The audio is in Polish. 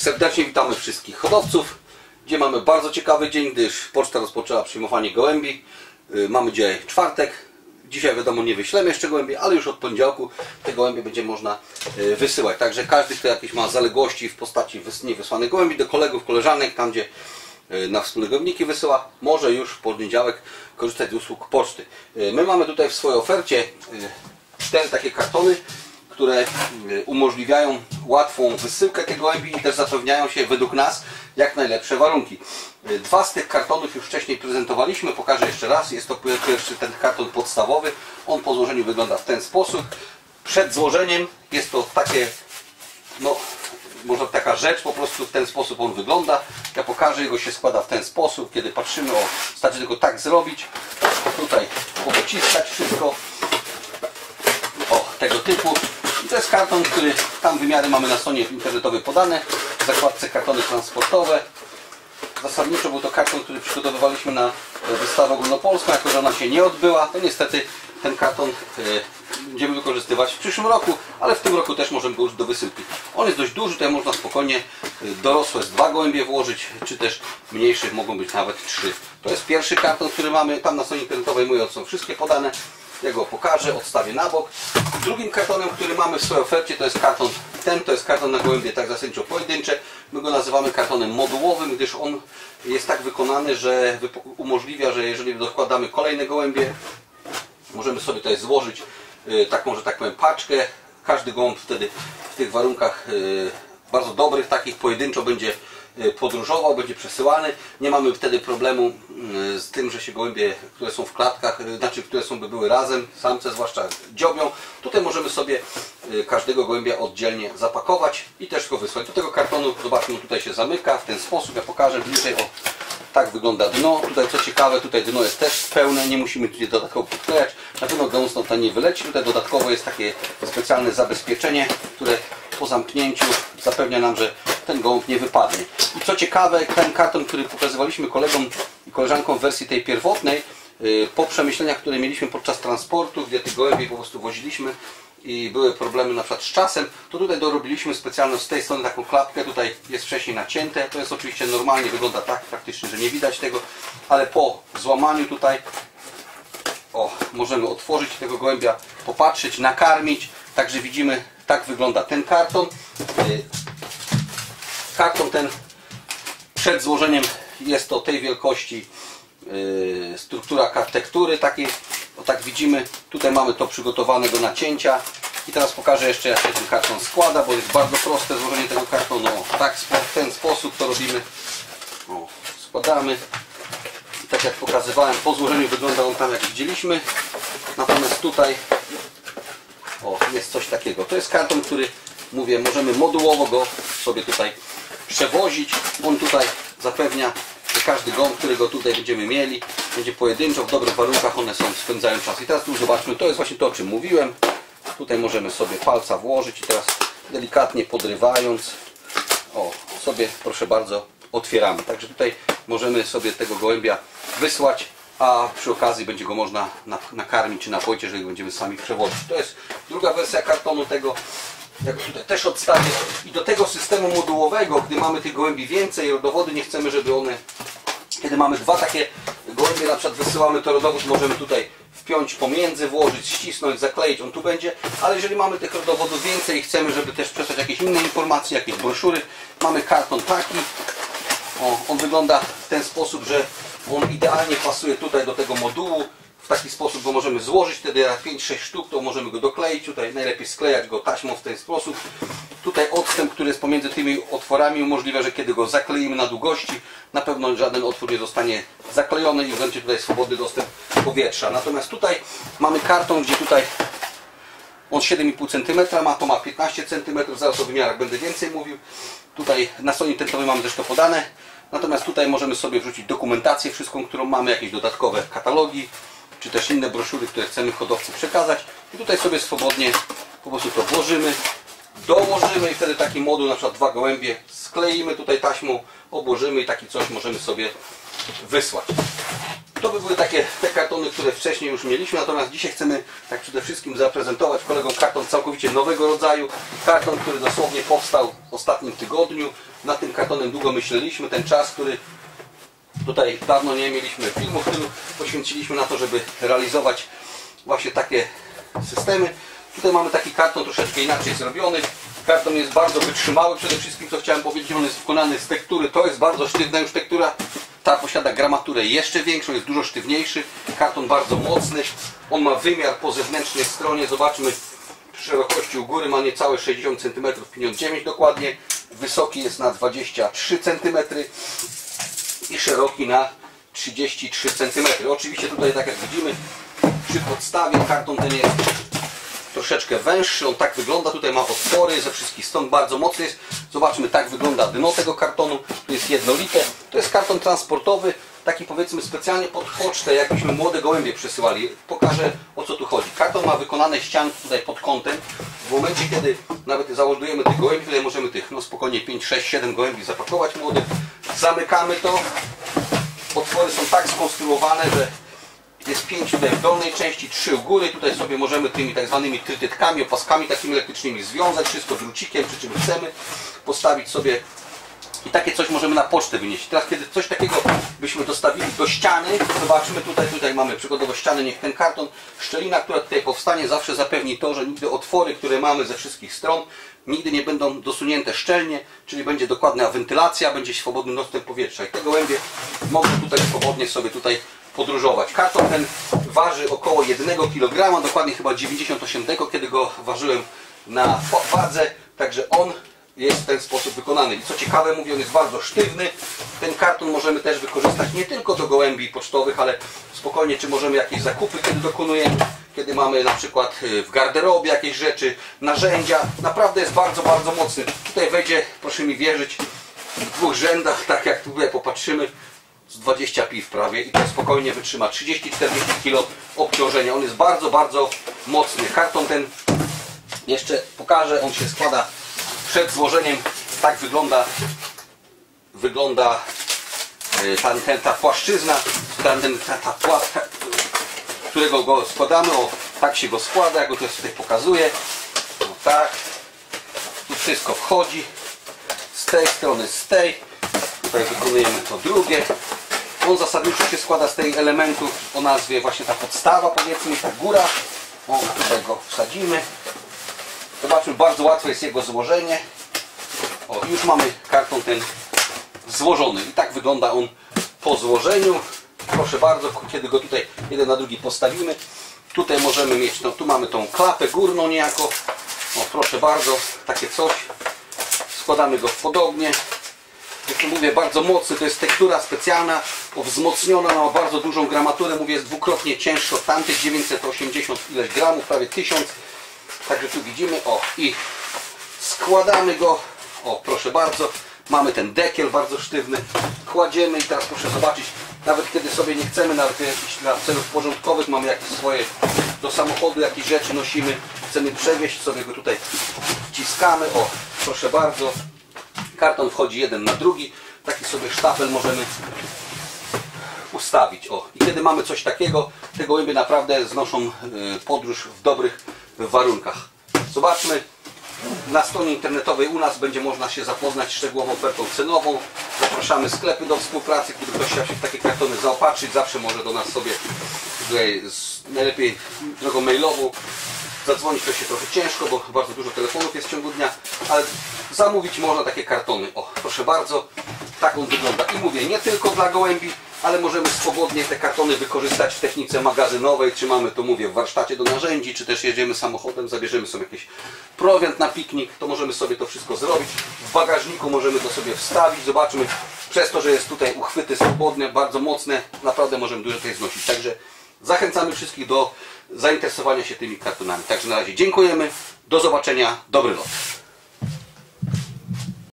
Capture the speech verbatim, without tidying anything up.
Serdecznie witamy wszystkich hodowców, gdzie mamy bardzo ciekawy dzień, gdyż poczta rozpoczęła przyjmowanie gołębi. Mamy dzisiaj czwartek. Dzisiaj wiadomo, nie wyślemy jeszcze gołębi, ale już od poniedziałku te gołębie będzie można wysyłać. Także każdy, kto jakieś ma zaległości w postaci niewysłanych gołębi do kolegów, koleżanek, tam gdzie na wspólne gołębniki wysyła, może już w poniedziałek korzystać z usług poczty. My mamy tutaj w swojej ofercie cztery takie kartony, które umożliwiają łatwą wysyłkę tych gołębi i też zapewniają się według nas jak najlepsze warunki. Dwa z tych kartonów już wcześniej prezentowaliśmy, pokażę jeszcze raz. Jest to pierwszy ten karton podstawowy. On po złożeniu wygląda w ten sposób. Przed złożeniem jest to takie, no może taka rzecz, po prostu w ten sposób on wygląda. Ja pokażę, jego się składa w ten sposób. Kiedy patrzymy, o, wystarczy tylko tak zrobić, tutaj pociskać wszystko, o, tego typu. I to jest karton, który tam wymiary mamy na stronie internetowej podane, w zakładce kartony transportowe. Zasadniczo był to karton, który przygotowywaliśmy na wystawę ogólnopolską, jako że ona się nie odbyła, to niestety ten karton będziemy wykorzystywać w przyszłym roku, ale w tym roku też możemy go użyć do wysyłki. On jest dość duży, tutaj można spokojnie dorosłe z dwa gołębie włożyć, czy też mniejszych mogą być nawet trzy. To jest pierwszy karton, który mamy, tam na stronie internetowej mój są wszystkie podane. Ja go pokażę, odstawię na bok. Drugim kartonem, który mamy w swojej ofercie, to jest karton ten, to jest karton na gołębie tak zasadniczo pojedyncze. My go nazywamy kartonem modułowym, gdyż on jest tak wykonany, że umożliwia, że jeżeli dokładamy kolejne gołębie, możemy sobie tutaj złożyć taką, że tak powiem, paczkę. Każdy gołąb wtedy w tych warunkach bardzo dobrych, takich pojedynczo będzie podróżował, będzie przesyłany. Nie mamy wtedy problemu z tym, że się gołębie, które są w klatkach, znaczy które są by były razem, samce zwłaszcza dziobią. Tutaj możemy sobie każdego gołębia oddzielnie zapakować i też go wysłać. Do tego kartonu, zobaczmy, tutaj się zamyka w ten sposób. Ja pokażę bliżej. O, tak wygląda dno. Tutaj co ciekawe, tutaj dno jest też pełne, nie musimy tutaj dodatkowo podklejać. Na pewno gąs tam nie wyleci. Tutaj dodatkowo jest takie specjalne zabezpieczenie, które po zamknięciu zapewnia nam, że ten gołąb nie wypadnie. I co ciekawe, ten karton, który pokazywaliśmy kolegom i koleżankom w wersji tej pierwotnej, po przemyśleniach, które mieliśmy podczas transportu, gdzie tych gołębi po prostu woziliśmy i były problemy na przykład z czasem, to tutaj dorobiliśmy specjalną z tej strony taką klapkę. Tutaj jest wcześniej nacięte. To jest oczywiście normalnie, wygląda tak praktycznie, że nie widać tego, ale po złamaniu tutaj o, możemy otworzyć tego gołębia, popatrzeć, nakarmić. Także widzimy, tak wygląda ten karton. Karton ten przed złożeniem jest to tej wielkości yy, struktura tektury takiej. O, tak widzimy, tutaj mamy to przygotowane do nacięcia. I teraz pokażę jeszcze, jak się ten karton składa, bo jest bardzo proste złożenie tego kartonu. O, tak, w ten sposób to robimy. O, składamy. I tak jak pokazywałem, po złożeniu wygląda on tam, jak widzieliśmy. Natomiast tutaj o, jest coś takiego. To jest karton, który, mówię, możemy modułowo go sobie tutaj przewozić. On tutaj zapewnia, że każdy gołąb, którego tutaj będziemy mieli, będzie pojedynczo, w dobrych warunkach, one są, spędzają czas. I teraz tu zobaczmy, to jest właśnie to, o czym mówiłem. Tutaj możemy sobie palca włożyć i teraz delikatnie podrywając, o, sobie, proszę bardzo, otwieramy. Także tutaj możemy sobie tego gołębia wysłać, a przy okazji będzie go można nakarmić czy napoić, jeżeli będziemy sami przewozić. To jest druga wersja kartonu tego. Jak tutaj też odstawię. I do tego systemu modułowego, gdy mamy tych gołębi więcej, rodowody nie chcemy, żeby one, kiedy mamy dwa takie gołębie, na przykład wysyłamy, to rodowód możemy tutaj wpiąć pomiędzy, włożyć, ścisnąć, zakleić, on tu będzie, ale jeżeli mamy tych rodowodów więcej i chcemy, żeby też przesłać jakieś inne informacje, jakieś broszury, mamy karton taki. O, on wygląda w ten sposób, że on idealnie pasuje tutaj do tego modułu. W taki sposób go możemy złożyć, wtedy jak pięć sześć sztuk, to możemy go dokleić. Tutaj najlepiej sklejać go taśmą w ten sposób. Tutaj odstęp, który jest pomiędzy tymi otworami, umożliwia, że kiedy go zakleimy na długości, na pewno żaden otwór nie zostanie zaklejony i będzie tutaj swobodny dostęp powietrza. Natomiast tutaj mamy karton, gdzie tutaj on siedem i pół centymetra ma, to ma piętnaście centymetrów, zaraz o wymiarach będę więcej mówił. Tutaj na stronie internetowej mamy też to podane. Natomiast tutaj możemy sobie wrzucić dokumentację wszystką, którą mamy, jakieś dodatkowe katalogi, czy też inne broszury, które chcemy hodowcy przekazać. I tutaj sobie swobodnie po prostu to włożymy, dołożymy i wtedy taki moduł, na przykład dwa gołębie, skleimy tutaj taśmą, obłożymy i taki coś możemy sobie wysłać. To by były takie te kartony, które wcześniej już mieliśmy, natomiast dzisiaj chcemy tak przede wszystkim zaprezentować kolegom karton całkowicie nowego rodzaju. Karton, który dosłownie powstał w ostatnim tygodniu. nad tym kartonem długo myśleliśmy. Ten czas, który tutaj dawno nie mieliśmy filmów, który poświęciliśmy na to, żeby realizować właśnie takie systemy. Tutaj mamy taki karton troszeczkę inaczej zrobiony. Karton jest bardzo wytrzymały, przede wszystkim co chciałem powiedzieć, on jest wykonany z tektury, to jest bardzo sztywna już tektura. Ta posiada gramaturę jeszcze większą, jest dużo sztywniejszy. Karton bardzo mocny, on ma wymiar po zewnętrznej stronie, zobaczmy, szerokości u góry ma niecałe sześćdziesiąt centymetrów, pięćdziesiąt dziewięć dokładnie. Wysoki jest na dwadzieścia trzy centymetry i szeroki na trzydzieści trzy centymetry. Oczywiście tutaj, tak jak widzimy, przy podstawie karton ten jest troszeczkę węższy, on tak wygląda, tutaj ma otwory ze wszystkich stron, bardzo mocny jest. Zobaczmy, tak wygląda dno tego kartonu, to jest jednolite, to jest karton transportowy, taki powiedzmy specjalnie pod pocztę, jakbyśmy młode gołębie przesyłali. Pokażę, o co tu chodzi. Karton ma wykonane ścianki tutaj pod kątem. W momencie, kiedy nawet załadujemy tych gołębi, tutaj możemy tych no spokojnie pięć, sześć, siedem gołębi zapakować młodych. Zamykamy to. Otwory są tak skonstruowane, że jest pięć tutaj w dolnej części, trzy u góry. Tutaj sobie możemy tymi tak zwanymi trytytkami, opaskami takimi elektrycznymi związać, wszystko drucikiem, przy czym chcemy postawić sobie. I takie coś możemy na pocztę wynieść. Teraz kiedy coś takiego byśmy dostawili do ściany, zobaczmy tutaj, tutaj mamy przykładowo ścianę, niech ten karton, szczelina, która tutaj powstanie, zawsze zapewni to, że nigdy otwory, które mamy ze wszystkich stron, nigdy nie będą dosunięte szczelnie, czyli będzie dokładna wentylacja, będzie swobodny dostęp powietrza i te gołębie mogą tutaj swobodnie sobie tutaj podróżować. Karton ten waży około jednego kilograma, dokładnie chyba dziewięćdziesiąt osiem deko, kiedy go ważyłem na wadze, także on jest w ten sposób wykonany. I co ciekawe, mówię, on jest bardzo sztywny. Ten karton możemy też wykorzystać nie tylko do gołębi pocztowych, ale spokojnie, czy możemy jakieś zakupy kiedy dokonujemy, kiedy mamy na przykład w garderobie jakieś rzeczy, narzędzia. Naprawdę jest bardzo, bardzo mocny. Tutaj wejdzie, proszę mi wierzyć, w dwóch rzędach, tak jak tutaj popatrzymy, z dwadzieścia piw prawie i to spokojnie wytrzyma trzydzieści czterdzieści kilo obciążenia. On jest bardzo, bardzo mocny. Karton ten jeszcze pokażę, on się składa przed złożeniem, tak wygląda wygląda ta, ta, ta płaszczyzna, ta, ta, ta płatka, którego go składamy, o tak się go składa, jak go to tutaj pokazuję, no tak, tu wszystko wchodzi, z tej strony, z tej, tutaj wykonujemy to drugie. On zasadniczo się składa z tych elementów o nazwie właśnie ta podstawa, powiedzmy, ta góra, o tutaj go wsadzimy. Zobaczmy, bardzo łatwe jest jego złożenie. O, już mamy karton ten złożony. I tak wygląda on po złożeniu. Proszę bardzo, kiedy go tutaj jeden na drugi postawimy. Tutaj możemy mieć, no tu mamy tą klapę górną niejako. O, proszę bardzo, takie coś. Składamy go podobnie. Jak to mówię, bardzo mocny, to jest tektura specjalna, wzmocniona, ma bardzo dużą gramaturę. Mówię, jest dwukrotnie cięższy od tamtych, dziewięćset osiemdziesiąt ileś gramów, prawie tysiąc. Także tu widzimy, o, i składamy go, o, proszę bardzo, mamy ten dekiel bardzo sztywny, kładziemy i teraz proszę zobaczyć, nawet kiedy sobie nie chcemy, nawet jakiś dla celów porządkowych, mamy jakieś swoje, do samochodu jakieś rzeczy nosimy, chcemy przewieźć, sobie go tutaj wciskamy, o, proszę bardzo, karton wchodzi jeden na drugi, taki sobie sztafel możemy ustawić, o, i kiedy mamy coś takiego, te gołębie naprawdę znoszą podróż w dobrych warunkach. Zobaczmy, na stronie internetowej u nas będzie można się zapoznać z szczegółową ofertą cenową. Zapraszamy sklepy do współpracy, kiedy ktoś chciał się w takie kartony zaopatrzyć, zawsze może do nas sobie tutaj z, najlepiej drogą mailową zadzwonić, to się trochę ciężko, bo bardzo dużo telefonów jest w ciągu dnia, ale zamówić można takie kartony. O, proszę bardzo, tak on wygląda. I mówię, nie tylko dla gołębi, ale możemy swobodnie te kartony wykorzystać w technice magazynowej, czy mamy to, mówię, w warsztacie do narzędzi, czy też jedziemy samochodem, zabierzemy sobie jakiś prowiant na piknik, to możemy sobie to wszystko zrobić. W bagażniku możemy to sobie wstawić, zobaczmy, przez to, że jest tutaj uchwyty swobodne, bardzo mocne, naprawdę możemy dużo tutaj znosić. Także zachęcamy wszystkich do zainteresowania się tymi kartonami. Także na razie dziękujemy, do zobaczenia, dobry lot.